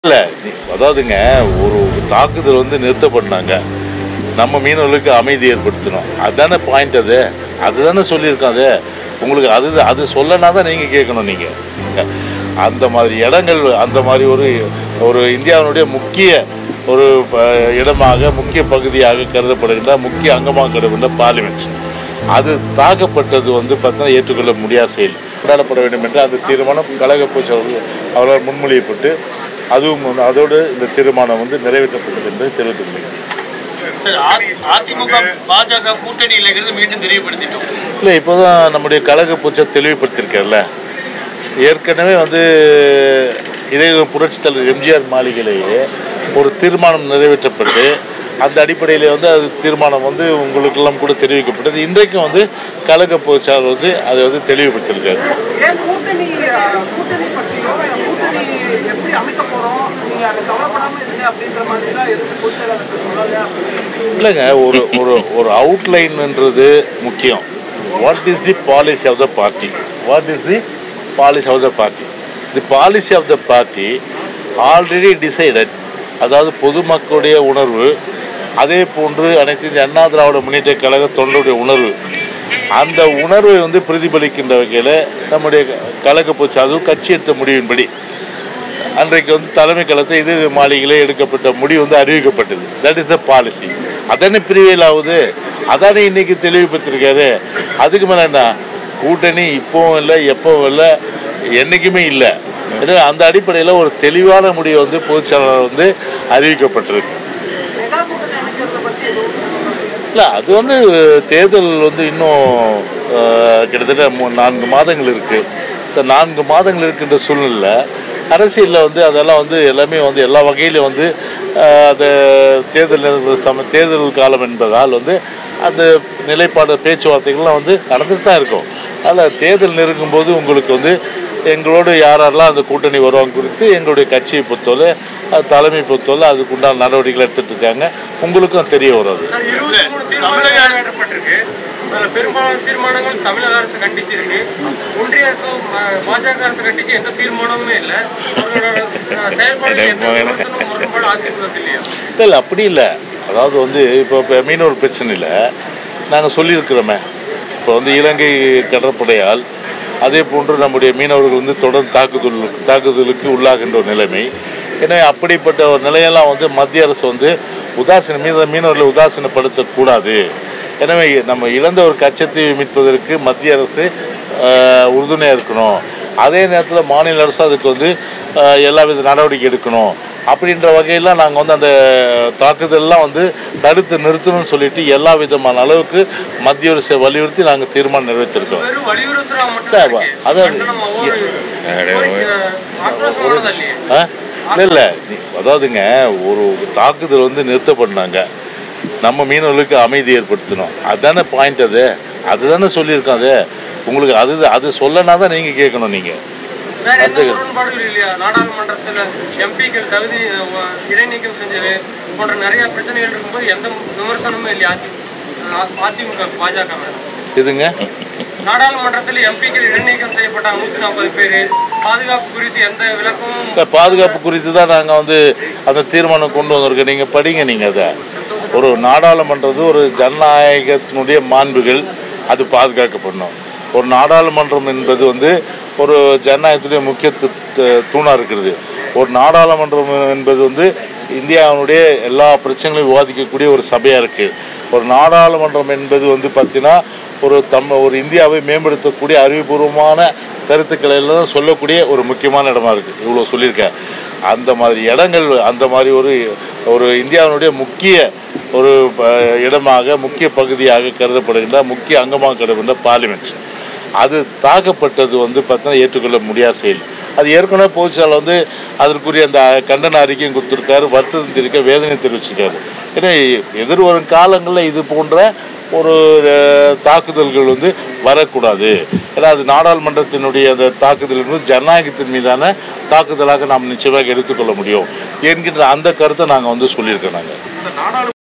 இல்ல அதாவதுங்க ஒரு தாக்குதல் நிறுத்தப்பட்டாங்க. நம்ம மீனவர்களுக்கு அமைதி ஏற்படுத்தணும். அதானே பாயிண்ட் அது. அதுதானே சொல்லியிருக்கோம் அது. உங்களுக்கு அது சொல்லனா தான் நீங்க கேட்கணும் நீங்க. அந்த மாதிரி இடங்கள் அந்த மாதிரி ஒரு இந்தியாவினுடைய முக்கிய ஒரு இடமாக முக்கிய பகுதியாக கருதப்படுகின்ற முக்கிய அங்கமாக கருதப்படுகின்ற பார்லிமெண்ட். அது தாக்கப்பட்டது பார்த்தா ஏற்றுக்கொள்ள முடியாத செயல். கொண்டாடப்பட வேண்டும் என்று அந்த தீர்மானம் கழக பொதுச் அவரால் முன்மொழியப்பட்டு அதுவும் அதோடு இந்த தீர்மானம் நிறைவேற்றப்பட்டது என்பதை தெரிவித்துள்ளேன். அதிமுக பாஜக கூட்டணி இல்லைங்கிறது மீண்டும் தெளிவுபடுத்திட்டோம். இல்லை, இப்போதான் நம்முடைய கழக பொதுச் தெளிவுபடுத்தியிருக்காருல்ல. ஏற்கனவே இதே புரட்சித் தலைவர் எம்ஜிஆர் மாளிகையிலேயே ஒரு தீர்மானம் நிறைவேற்றப்பட்டு அந்த அடிப்படையில் அது தீர்மானம் உங்களுக்கெல்லாம் கூட தெரிவிக்கப்பட்டது. இன்றைக்கும் கழக பொதுச்சாளர் அதை தெளிவுபடுத்தியிருக்காரு. இல்லைங்க, ஒரு அவுட்லைன்ன்றது முக்கியம். What is the policy of the party? What is the policy of the party? The policy of the party already decided. அதாவது பொதுமக்களுடைய உணர்வு, அதே போன்று அனைத்து இந்திய அண்ணா திராவிட முன்னேற்ற கழக தொண்டருடைய உணர்வு, அந்த உணர்வை பிரதிபலிக்கின்ற வகையில் நம்முடைய கழக பொதுச் கட்சி எடுத்த முடிவின்படி அன்றைக்கு தலைமை கழகத்தை இது மாளிகையிலே எடுக்கப்பட்ட முடிவு அறிவிக்கப்பட்டது. That is the policy. அதானே பிரிவியல் ஆகுது. அதானே இன்னைக்கு தெளிவுபடுத்திருக்காரு. அதுக்கு மேலே என்ன கூட்டணி இப்போவும் இல்லை, எப்பவும் இல்லை, என்னைக்குமே இல்லை. அந்த அடிப்படையில் ஒரு தெளிவான முடிவு பொதுச்செயலாளர் அறிவிக்கப்பட்டிருக்கு. இல்லை, அது தேர்தல் இன்னும் கிட்டத்தட்ட 4 மாதங்கள் இருக்குது. இந்த 4 மாதங்கள் இருக்கின்ற சூழ்நிலை அரசியலில் அதெல்லாம் எல்லாமே எல்லா வகையிலும் அந்த தேர்தல் காலம் என்பதால் அந்த நிலைப்பாடு பேச்சுவார்த்தைகள்லாம் நடந்துட்டு தான் இருக்கும். அதில் தேர்தல் நெருங்கும் போது உங்களுக்கு எங்களோடு யாரெல்லாம் அந்த கூட்டணி வருவாங்க குறித்து எங்களுடைய கட்சியை பொறுத்தவரை தலைமை பொறுத்தவரை அதுக்குண்டான நடவடிக்கைகள் எடுத்துட்டு இருக்காங்க. உங்களுக்கும் தெரிய வராது. பெரும்பாலான தீர்மானங்கள் தமிழக அரசு கண்டிச்சிருக்கு. ஒன்றிய அரசு பாஜக அரசு கண்டிச்சு எந்த தீர்மானமுமே இல்லை. இல்லை, அப்படி இல்லை. அதாவது இப்போ மீனவர் பிரச்சனையில் நாங்கள் சொல்லியிருக்கிறோமே. இப்போ இலங்கை கடற்படையால் அதே போன்று நம்முடைய மீனவர்கள் தொடர்ந்து தாக்குதலுக்கு உள்ளாகின்ற ஒரு நிலைமை. எனவே அப்படிப்பட்ட ஒரு நிலையெல்லாம் மத்திய அரசு மீனவர்களை உதாசீனப்படுத்தக்கூடாது. எனவே நம்ம இழந்த ஒரு கச்சத்தை மீட்பதற்கு மத்திய அரசு உறுதுணையாக இருக்கணும். அதே நேரத்தில் மாநில அரசு அதுக்கு எல்லா வித நடவடிக்கை எடுக்கணும். அப்படின்ற வகையில் நாங்கள் அந்த தாக்குதல்லாம் தடுத்து நிறுத்தணும்னு சொல்லிட்டு எல்லா விதமான அளவுக்கு மத்திய அரசை வலியுறுத்தி நாங்கள் தீர்மானம் நிறைவேற்றிருக்கோம். இல்லை, அதாவதுங்க ஒரு தாக்குதல் நிறுத்தப்பட்டாங்க. நம்ம மீனவர்களுக்கு அமைதி ஏற்படுத்தணும். அதானே பாயிண்ட் அது. அதுதானே சொல்லியிருக்கோம் அது. உங்களுக்கு அது சொல்லனா தான் நீங்க கேட்கணும். நீங்க நாடாளுமன்றத்தில் எம்பிக்கள் தகுதி இடைநீக்கம் செஞ்சது போன்ற நிறைய பிரச்சனைகள் இருக்கும்போது எந்த விமர்சனமும் இல்லையா அதிமுக பாஜக? இதுங்க நாடாளுமன்றத்தில் எம்பிக்கள் இடைநீக்கம் செய்யப்பட்டாங்க 140 பேர். பாதுகாப்பு குறித்து எந்த விளக்கமும் பாதுகாப்பு குறித்து தான் நாங்கள் அந்த தீர்மானம் கொண்டு வந்திருக்கோம். நீங்க படிங்க. நீங்க அதை ஒரு நாடாளுமன்றது ஒரு ஜனநாயகத்தினுடைய மாண்புகள் அது பாதுகாக்கப்படணும். ஒரு நாடாளுமன்றம் என்பது ஒரு ஜனநாயகத்துடைய முக்கிய தூணாக இருக்கிறது. ஒரு நாடாளுமன்றம் என்பது இந்தியாவினுடைய எல்லா பிரச்சனைகளையும் விவாதிக்கக்கூடிய ஒரு சபையாக இருக்குது. ஒரு நாடாளுமன்றம் என்பது பார்த்தீங்கன்னா ஒரு இந்தியாவை மேம்படுத்தக்கூடிய அறிவுபூர்வமான கருத்துக்களை எல்லாம் சொல்லக்கூடிய ஒரு முக்கியமான இடமா இருக்குது. இவ்வளோ சொல்லியிருக்கேன். அந்த மாதிரி இடங்கள் அந்த மாதிரி ஒரு இந்தியாவினுடைய முக்கிய ஒரு இடமாக முக்கிய பகுதியாக கருதப்படுகின்ற முக்கிய அங்கமாக கருதப்படுகின்ற பார்லிமெண்ட். அது தாக்கப்பட்டது பார்த்தா ஏற்றுக்கொள்ள முடியாத செயல். அது ஏற்கனவே பொதுச்செயலாளர் அதற்குரிய அந்த கண்டன அறிக்கையும் கொடுத்துருக்காரு, வருத்தம் தெரிவிக்க வேதனை தெரிவிச்சிருக்காரு. ஏன்னா எதிர்வரும் காலங்களில் இது போன்ற ஒரு தாக்குதல்கள் வரக்கூடாது. ஏன்னா அது நாடாளுமன்றத்தினுடைய அந்த தாக்குதல் ஜனநாயகத்தின் மீதான தாக்குதலாக நாம் நிச்சயமாக எடுத்துக்கொள்ள முடியும் என்கின்ற அந்த கருத்தை நாங்கள் சொல்லியிருக்கோம். நாங்கள்